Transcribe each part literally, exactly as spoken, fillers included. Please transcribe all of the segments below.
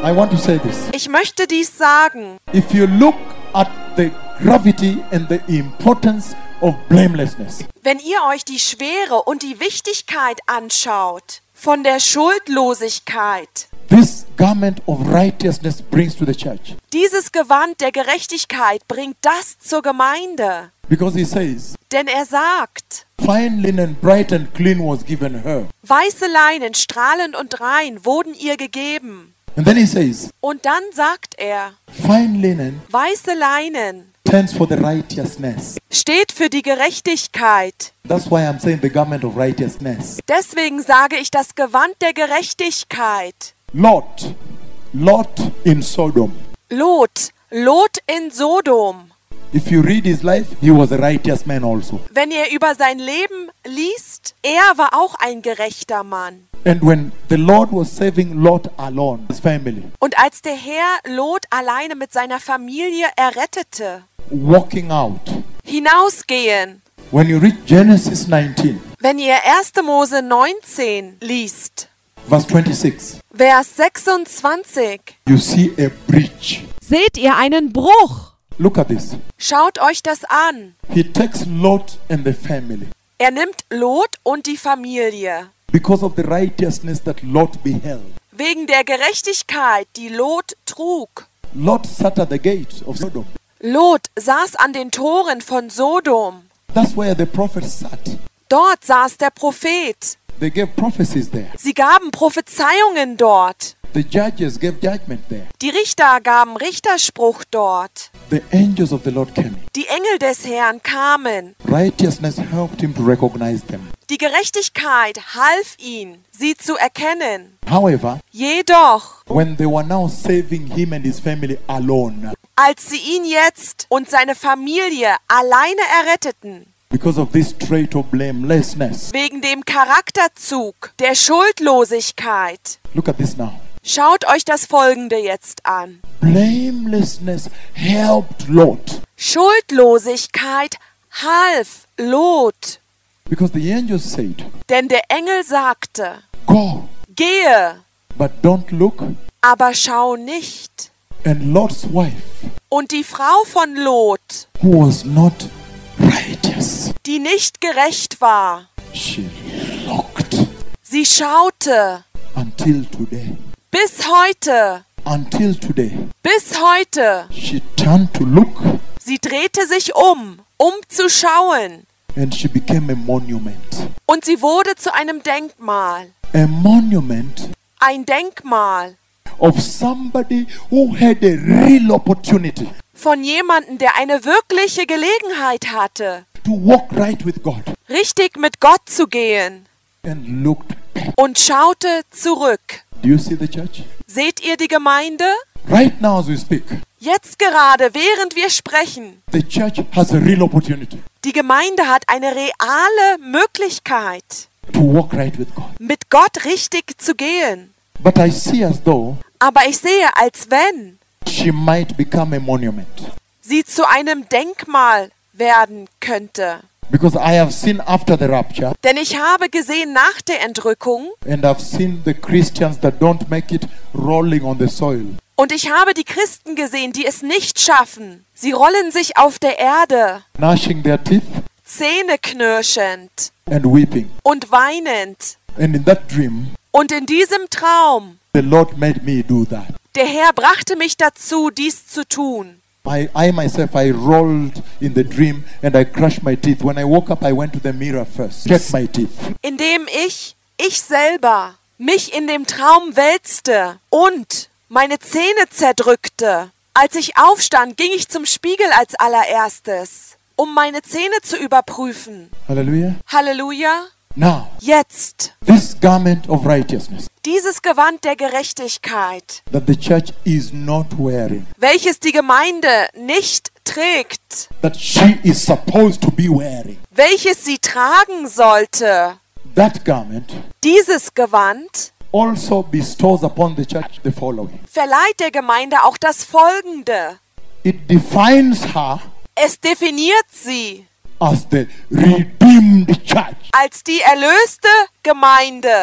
I want to say this. Ich möchte dies sagen. If you look at the gravity and the importance of blamelessness, Wenn ihr euch die Schwere und die Wichtigkeit anschaut von der Schuldlosigkeit, this garment of righteousness brings to the church. dieses Gewand der Gerechtigkeit bringt das zur Gemeinde. Because he says, Denn er sagt, fine linen, bright and clean was given her. weiße Leinen, strahlend und rein, wurden ihr gegeben. And then he says, Und dann sagt er, fine linen weiße Leinen stands for the righteousness. steht für die Gerechtigkeit. That's why I'm saying the garment of righteousness. Deswegen sage ich das Gewand der Gerechtigkeit. Lot, Lot in Sodom. Lot, Lot in Sodom. If you read his life, he was a righteous man also. Wenn ihr über sein Leben liest, er war auch ein gerechter Mann. And when the Lord was saving Lot alone, his family, Und als der Herr Lot alleine mit seiner Familie errettete, walking out, hinausgehen, when you read Genesis nineteen, wenn ihr erster Mose neunzehn liest, verse twenty-six, Vers sechsundzwanzig, you see a breach. seht ihr einen Bruch. Look at this. Schaut euch das an. He takes Lot and the family Er nimmt Lot und die Familie. because of the righteousness that Lot beheld. Wegen der Gerechtigkeit, die Lot trug. Lot sat at the gate of Sodom. Lot saß an den Toren von Sodom. That's where the prophets sat. Dort saß der Prophet. They gave prophecies there. Sie gaben Prophezeiungen dort. The judges gave judgment there. Die Richter gaben Richterspruch dort. The angels of the Lord came. Die Engel des Herrn kamen. Righteousness helped him to recognize them. Die Gerechtigkeit half ihn, sie zu erkennen. However, Jedoch, when they were now saving him and his family alone, als sie ihn jetzt und seine Familie alleine erretteten, because of this trait of blamelessness, wegen dem Charakterzug der Schuldlosigkeit, look at this now. schaut euch das Folgende jetzt an. Blamelessness helped Lot. Schuldlosigkeit half Lot, Because the angel said, denn der Engel sagte, go, gehe, but don't look. aber schau nicht. And Lot's wife, Und die Frau von Lot, who was not righteous, die nicht gerecht war, she looked sie schaute until today. bis heute, Until today, bis heute. she turned to look Sie drehte sich um, um zu schauen. and she became a monument. Und sie wurde zu einem Denkmal. A monument Ein Denkmal of somebody who had a real opportunity von jemandem, der eine wirkliche Gelegenheit hatte, to walk right with God richtig mit Gott zu gehen, and looked back. und schaute zurück. Do you see the church? Seht ihr die Gemeinde? Right now as we speak, Jetzt gerade, während wir sprechen, the church has a real opportunity die Gemeinde hat eine reale Möglichkeit, to walk right with God. mit Gott richtig zu gehen. But I see as though Aber ich sehe, als wenn she might become a monument. sie zu einem Denkmal werden könnte. Because I have seen after the rapture, Denn ich habe gesehen nach der Entrückung and I've seen the Christians that don't make it rolling on the soil. und ich habe die Christen gesehen, die es nicht schaffen. Sie rollen sich auf der Erde, Gnashing their teeth Zähne knirschend and weeping. und weinend. And in that dream, Und in diesem Traum, the Lord made me do that. der Herr brachte mich dazu, dies zu tun. I, I myself, I rolled in the dream and I crushed my teeth. When I woke up, I went to the mirror first, checked my teeth. Indem ich, ich selber, mich in dem Traum wälzte und meine Zähne zerdrückte. Als ich aufstand, ging ich zum Spiegel als allererstes, um meine Zähne zu überprüfen. Hallelujah. Halleluja. Now, Jetzt, this garment of righteousness dieses Gewand der Gerechtigkeit, that the church is not wearing, welches die Gemeinde nicht trägt, that she is supposed to be wearing, welches sie tragen sollte, that garment dieses Gewand also bestows upon the church the following. verleiht der Gemeinde auch das Folgende. It defines her Es definiert sie as the redeemed church. als die erlöste Gemeinde.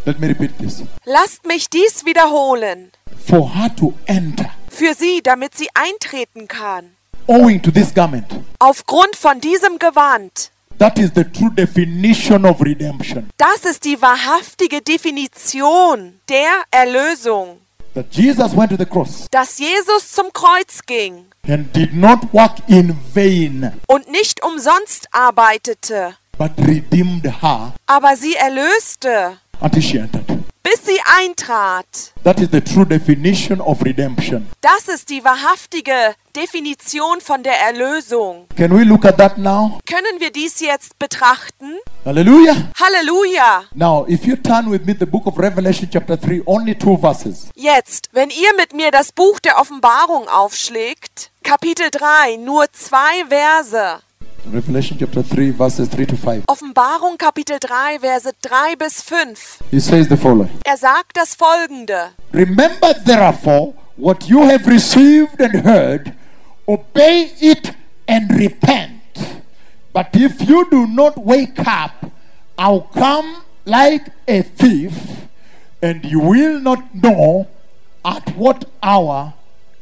Let me repeat this. Lasst mich dies wiederholen. For her to enter, Für sie, damit sie eintreten kann. owing to this garment, Aufgrund von diesem Gewand. that is the true definition of redemption. Das ist die wahrhaftige Definition der Erlösung. That Jesus went to the cross Dass Jesus zum Kreuz ging and did not work in vain, und nicht umsonst arbeitete, but redeemed her aber sie erlöste, until she entered. bis sie eintrat. That is the true definition of redemption. Das ist die wahrhaftige Definition von der Erlösung. Can we look at that now? Können wir dies jetzt betrachten? Hallelujah. Halleluja! Now, if you turn with me the book of Revelation chapter three, only two verses. Jetzt, wenn ihr mit mir das Buch der Offenbarung aufschlägt, Kapitel drei, nur zwei Verse. Revelation chapter three, verses three to five. Offenbarung Kapitel drei, Verse drei bis fünf. He says the following. Er sagt das Folgende. Remember therefore what you have received and heard, obey it and repent. But if you do not wake up, I'll come like a thief, and you will not know at what hour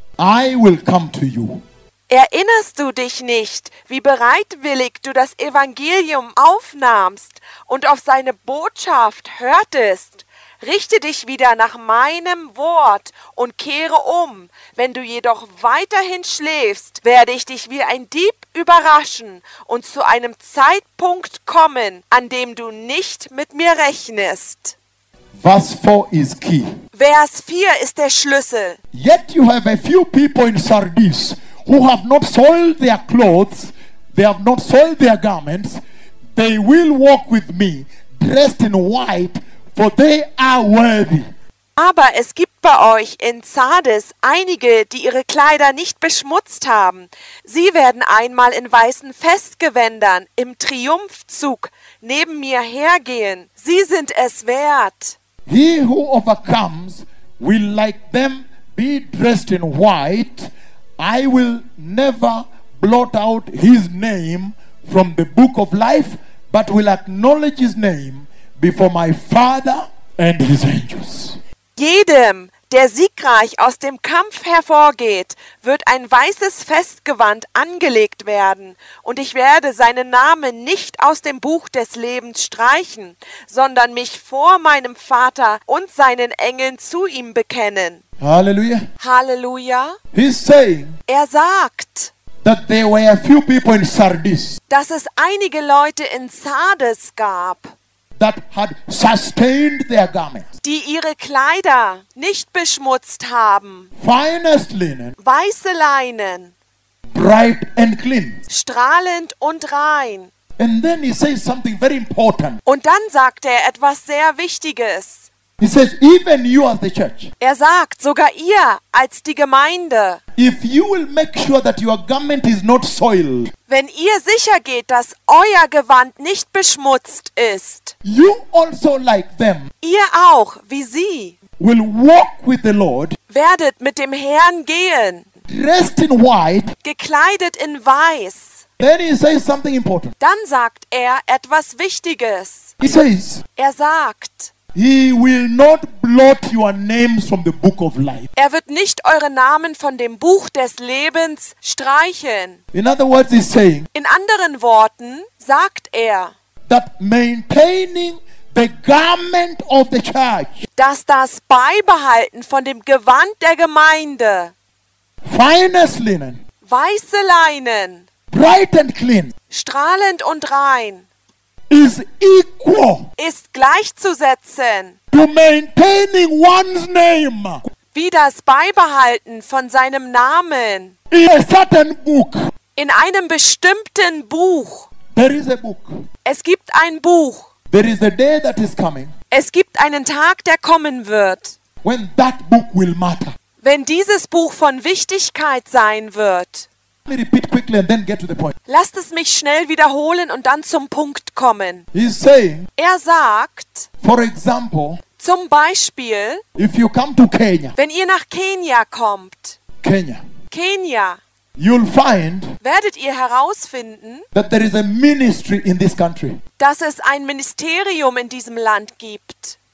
I will come to you. Erinnerst du dich nicht, wie bereitwillig du das Evangelium aufnahmst und auf seine Botschaft hörtest? Richte dich wieder nach meinem Wort und kehre um. Wenn du jedoch weiterhin schläfst, werde ich dich wie ein Dieb überraschen und zu einem Zeitpunkt kommen, an dem du nicht mit mir rechnest. Verse four is key. Vers vier ist der Schlüssel. Yet you have a few people in Sardis who have not soiled their clothes, they have not soiled their garments. They will walk with me, dressed in white, for they are worthy. Aber es gibt bei euch in Sardes einige, die ihre Kleider nicht beschmutzt haben. Sie werden einmal in weißen Festgewändern im Triumphzug neben mir hergehen. Sie sind es wert. He who overcomes will like them be dressed in white. I will never blot out his name from the book of life, but will acknowledge his name before my Father and his angels. Jedem, der siegreich aus dem Kampf hervorgeht, wird ein weißes Festgewand angelegt werden, und ich werde seinen Namen nicht aus dem Buch des Lebens streichen, sondern mich vor meinem Vater und seinen Engeln zu ihm bekennen. Hallelujah. Halleluja. He's saying Er sagt, that there were a few people in Sardis dass es einige Leute in Sardes gab, that had sustained their garments. die ihre Kleider nicht beschmutzt haben. Finest linen, Weiße Leinen, bright and clean. strahlend und rein. And then he says something very important. Und dann sagt er etwas sehr Wichtiges. He says, even you as the church, Er sagt, sogar ihr als die Gemeinde, if you will make sure that your garment is not soiled, wenn ihr sicher geht, dass euer Gewand nicht beschmutzt ist, you also like them ihr auch, wie sie, will walk with the Lord, werdet mit dem Herrn gehen, dressed in white. gekleidet in Weiß. Then he says something important. Dann sagt er etwas Wichtiges. He says, Er sagt, he will not blot your names from the book of life. er wird nicht eure Namen von dem Buch des Lebens streichen. In other words, he's saying In anderen Worten sagt er, that maintaining the garment of the church, dass das Beibehalten von dem Gewand der Gemeinde, finest linen, weiße Leinen, bright and clean, strahlend und rein, is equal ist gleichzusetzen to maintaining one's name wie das Beibehalten von seinem Namen in a certain book. in einem bestimmten Buch. There is a book. Es gibt ein Buch. There is a day that is coming Es gibt einen Tag, der kommen wird, when that book will matter. wenn dieses Buch von Wichtigkeit sein wird. Let me repeat quickly and then get to the point. Lasst es mich schnell wiederholen und dann zum Punkt kommen. He's saying, Er sagt, for example, zum Beispiel, if you come to Kenya, wenn ihr nach Kenia kommt, Kenya, Kenia, you'll find werdet ihr herausfinden, that there is a ministry in this country. dass es ein Ministerium in diesem Land gibt.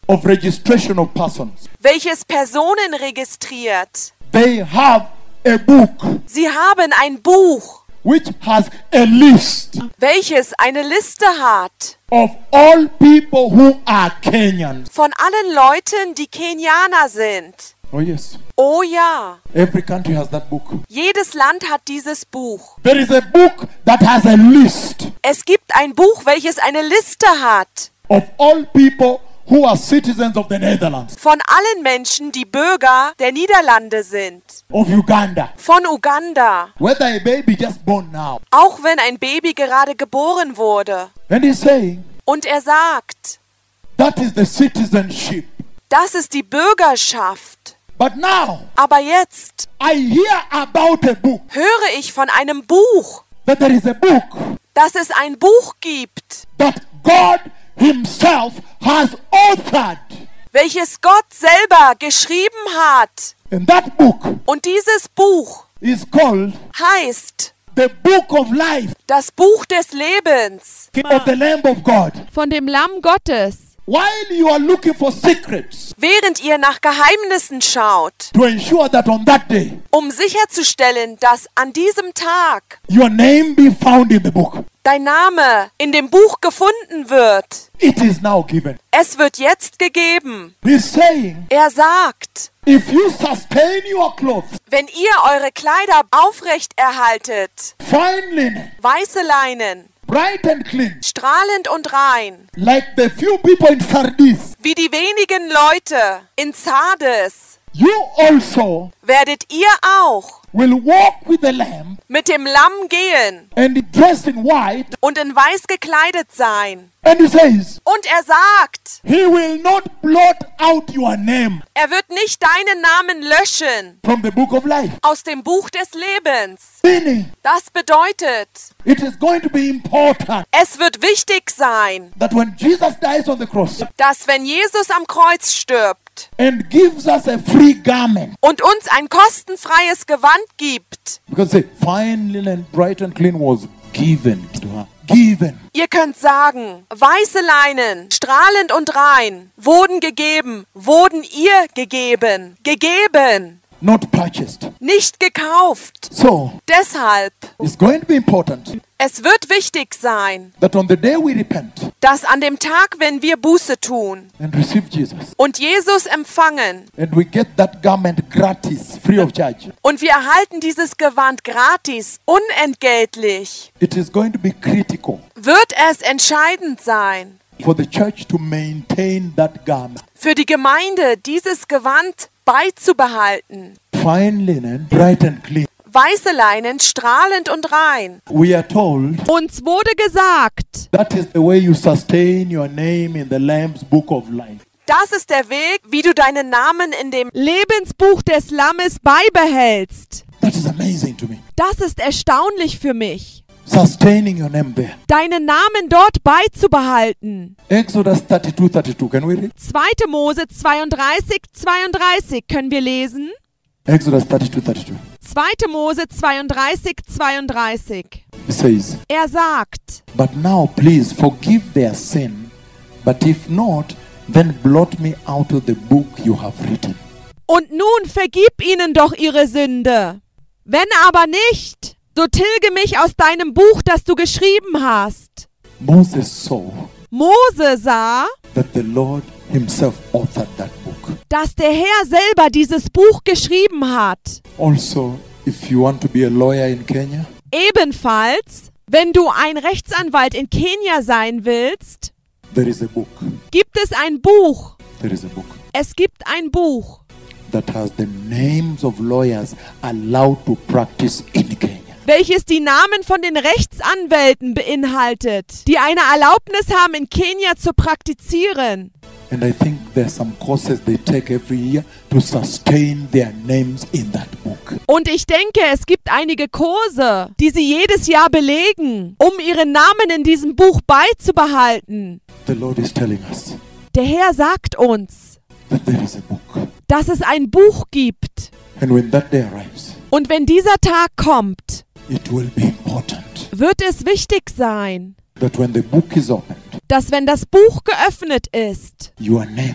of registration of persons. welches Personen registriert. They have a book Sie haben ein Buch, which has a list welches eine Liste hat of all people who are Kenyans. von allen Leuten, die Kenianer sind. Oh yes. Oh ja, Every country has that book. jedes Land hat dieses Buch. There is a book that has a list Es gibt ein Buch, welches eine Liste hat of all people who are citizens of the Netherlands, von allen Menschen, die Bürger der Niederlande sind. of Uganda. Von Uganda. Whether a baby just born now. Auch wenn ein Baby gerade geboren wurde. And he's saying Und er sagt, that is the citizenship. das ist die Bürgerschaft. But now Aber jetzt I hear about a book, höre ich von einem Buch, that there is a book dass es ein Buch gibt, that God himself has authored. welches Gott selber geschrieben hat. And that book Und dieses Buch is called heißt the Book of Life das Buch des Lebens of the Lamb of God. von dem Lamm Gottes. While you are looking for secrets Während ihr nach Geheimnissen schaut, to ensure that on that day um sicherzustellen, dass an diesem Tag your name be found in the book, dein Name in dem Buch gefunden wird. it is now given. Es wird jetzt gegeben. He's saying, Er sagt, if you sustain your clothes, wenn ihr eure Kleider aufrecht erhaltet, fine linen, weiße Leinen, bright and clean, strahlend und rein, like the few people in Sardis, wie die wenigen Leute in Sardes, you also werdet ihr auch will walk with the Lamb mit dem Lamm gehen and dressed in white. und in weiß gekleidet sein. And he says, Und er sagt, he will not blot out your name er wird nicht deinen Namen löschen from the book of life. aus dem Buch des Lebens. Meaning, Das bedeutet, it is going to be important es wird wichtig sein, that when Jesus dies on the cross dass wenn Jesus am Kreuz stirbt and gives us a free garment, und uns ein kostenfreies Gewand gibt, because say, fine linen, bright and clean was given to her. Given. ihr könnt sagen, weiße Leinen, strahlend und rein, wurden gegeben, wurden ihr gegeben, gegeben, Not purchased. nicht gekauft. So, Deshalb, it's going to be important es wird wichtig sein, that on the day we repent dass an dem Tag, wenn wir Buße tun and receive Jesus, und Jesus empfangen and we get that garment gratis, free of charge, und wir erhalten dieses Gewand gratis, unentgeltlich, it is going to be critical wird es entscheidend sein, for the church to maintain that garment. für die Gemeinde dieses Gewand beizubehalten. Fine linen, bright and clean. Weiße Leinen, strahlend und rein. We are told Uns wurde gesagt, that is the way you sustain your name in the Lamb's book of life. Das ist der Weg, wie du deinen Namen in dem Lebensbuch des Lammes beibehältst. That is amazing to me. Das ist erstaunlich für mich. Sustaining your name there. Deinen Namen dort beizubehalten. Exodus thirty-two, thirty-two. Can we read? zweite Mose zweiunddreißig, zweiunddreißig können wir lesen. Exodus thirty-two, thirty-two. zweite Mose zweiunddreißig, zweiunddreißig. It says, Er sagt, but now please forgive their sin, but if not, then blot me out of the book you have written. und nun vergib ihnen doch ihre Sünde. Wenn aber nicht, so tilge mich aus deinem Buch, das du geschrieben hast. Moses saw Mose sah, that the Lord himself authored that book. dass der Herr selber dieses Buch geschrieben hat. Also, if you want to be a lawyer in Kenya, Ebenfalls, wenn du ein Rechtsanwalt in Kenia sein willst, there is a book. gibt es ein Buch. There is a book Es gibt ein Buch, that has the names of lawyers allowed to practice in Kenya. welches die Namen von den Rechtsanwälten beinhaltet, die eine Erlaubnis haben, in Kenia zu praktizieren. And I think there's some courses they take every year to sustain their names in that book. Und ich denke, es gibt einige Kurse, die sie jedes Jahr belegen, um ihren Namen in diesem Buch beizubehalten. The Lord is telling us Der Herr sagt uns, that there is a book. dass es ein Buch gibt. And when that day arrives, Und wenn dieser Tag kommt, it will be important wird es wichtig sein, that when the book is opened, dass wenn das Buch geöffnet ist, your name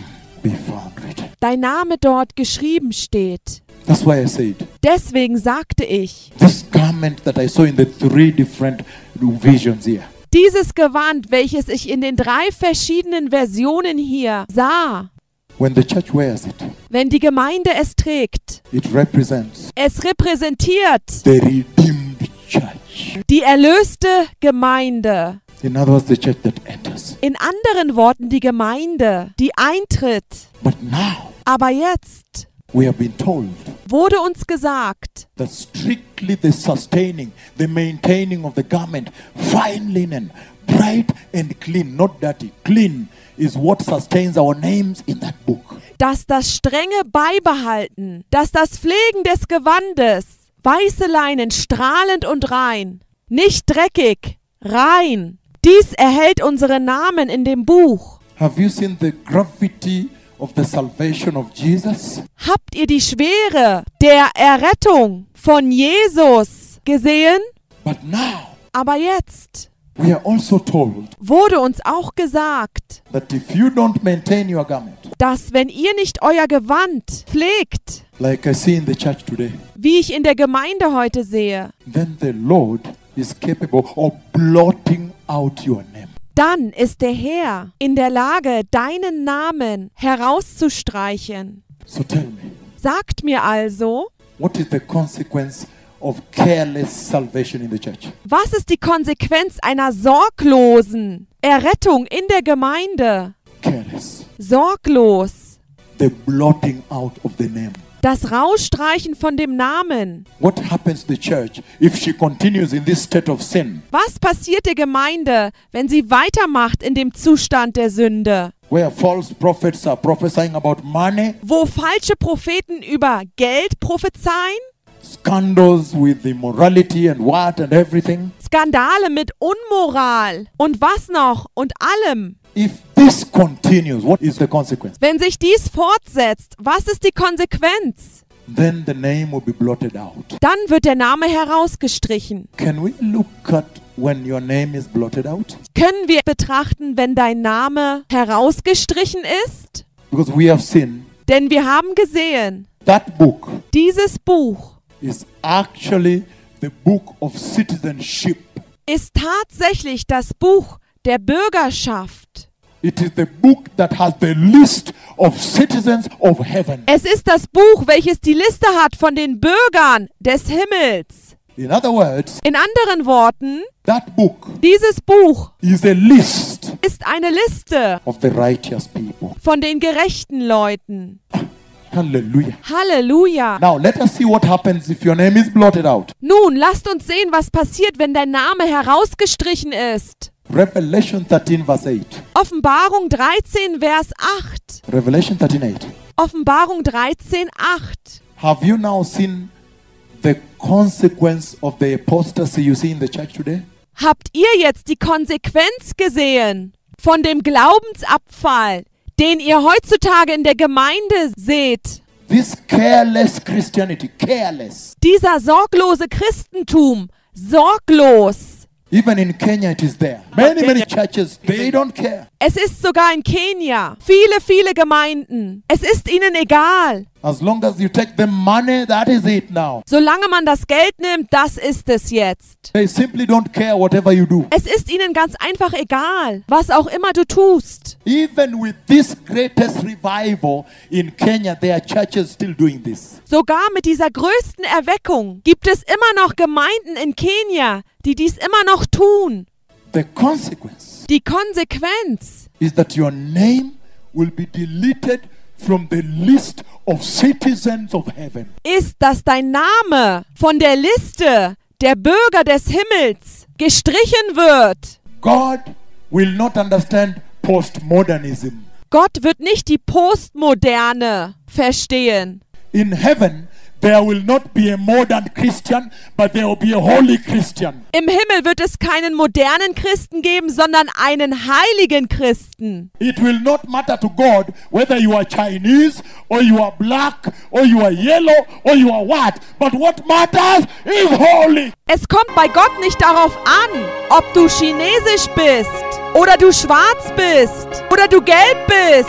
be found written. dein Name dort geschrieben steht. That's why I said, Deswegen sagte ich, this garment that I saw in the three different visions here, dieses Gewand, welches ich in den drei verschiedenen Versionen hier sah, when the church wears it, wenn die Gemeinde es trägt, it represents es repräsentiert the redeemed church. die erlöste Gemeinde. In other words, the church that enters. In anderen Worten die Gemeinde, die eintritt. But now, Aber jetzt we have been told wurde uns gesagt, that strictly the sustaining, the maintaining of the garment, fine linen, bright and clean, not dirty, clean, is what sustains our names in that book. dass das strenge Beibehalten, dass das Pflegen des Gewandes, weiße Leinen, strahlend und rein, nicht dreckig, rein, dies erhält unsere Namen in dem Buch. Have you seen the gravity of the salvation of Jesus? Habt ihr die Schwere der Errettung von Jesus gesehen? But now, Aber jetzt we are also told wurde uns auch gesagt, that if you don't maintain your garment, dass wenn ihr nicht euer Gewand pflegt, like I see in the church today, wie ich in der Gemeinde heute sehe, then the Lord is capable of blotting out your name. dann ist der Herr in der Lage, deinen Namen herauszustreichen. So tell me, Sagt mir also, what is the consequence of careless salvation in the church? was ist die Konsequenz einer sorglosen Errettung in der Gemeinde? Careless. Sorglos. The blotting out of the name. Das Rausstreichen von dem Namen. What happens to the church if she continues in this state of sin, Was passiert der Gemeinde, wenn sie weitermacht in dem Zustand der Sünde? where false prophets are prophesying about money, Wo falsche Propheten über Geld prophezeien? scandals with immorality and what and everything? Skandale mit Unmoral und was noch und allem. If this continues, what is the consequence? Wenn sich dies fortsetzt, was ist die Konsequenz? Then the name will be blotted out. Dann wird der Name herausgestrichen. Can we look at when your name is blotted out? Können wir betrachten, wenn dein Name herausgestrichen ist? Because we have seen Denn wir haben gesehen, that book dieses Buch is actually the book of citizenship. ist tatsächlich das Buch der Bürgerschaft. It is the book that has the list of citizens of heaven. Es ist das Buch, welches die Liste hat von den Bürgern des Himmels. In other words, In anderen Worten, that book dieses Buch is a list ist eine Liste of the righteous people. von den gerechten Leuten. Hallelujah. Halleluja. Now let us see what happens if your name is blotted out. Nun, lasst uns sehen, was passiert, wenn dein Name herausgestrichen ist. Revelation thirteen verse eight. Offenbarung dreizehn, Vers acht. Revelation thirteen eight. Offenbarung dreizehn, acht. Have you now seen the consequence of the apostasy you see in the church today? Habt ihr jetzt die Konsequenz gesehen von dem Glaubensabfall, den ihr heutzutage in der Gemeinde seht? This careless Christianity, careless. Dieser sorglose Christentum, sorglos. Even in Kenya it is there. Many, many churches, they don't care. Es ist sogar in Kenia. Viele, viele Gemeinden. Es ist ihnen egal. As long as you take the money, that is it now. Solange man das Geld nimmt, das ist es jetzt. They simply don't care whatever you do. Es ist ihnen ganz einfach egal, was auch immer du tust. Even with this greatest revival in Kenya, there are churches still doing this. Sogar mit dieser größten Erweckung gibt es immer noch Gemeinden in Kenia, die dies immer noch tun. The consequence Die Konsequenz is that your name will be deleted from the list of citizens of heaven. ist, dass dein Name von der Liste der Bürger des Himmels gestrichen wird. God will not understand postmodernism. Gott wird nicht die Postmoderne verstehen. In heaven, there will not be a modern Christian, but there will be a holy Christian. Im Himmel wird es keinen modernen Christen geben, sondern einen heiligen Christen. It will not matter to God whether you are Chinese or you are black or you are yellow or you are what. But what matters is holy. Es kommt bei Gott nicht darauf an, ob du chinesisch bist oder du schwarz bist oder du gelb bist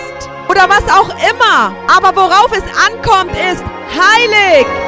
oder was auch immer. Aber worauf es ankommt, ist heilig.